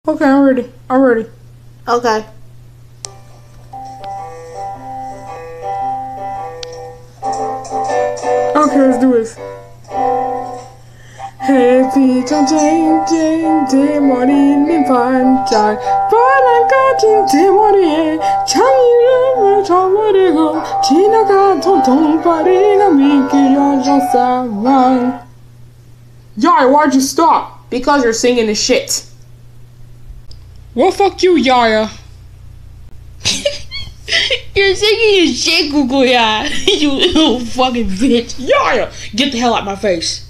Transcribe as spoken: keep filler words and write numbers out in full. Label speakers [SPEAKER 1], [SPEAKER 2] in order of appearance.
[SPEAKER 1] Okay, I'm ready. I'm ready. Okay. Okay, let's do this. 햇빛은 쨍쨍 대머리는 반짝 바람 같은 대머리에 창이름을 저버리고 지나가던 동파리가 미끄러졌어. Yaya, why'd you stop?
[SPEAKER 2] Because you're singing the shit.
[SPEAKER 1] Well, fuck you, Yaya.
[SPEAKER 2] You're singing the shit, Google, yeah. You little fucking bitch.
[SPEAKER 1] Yaya, get the hell out of my face.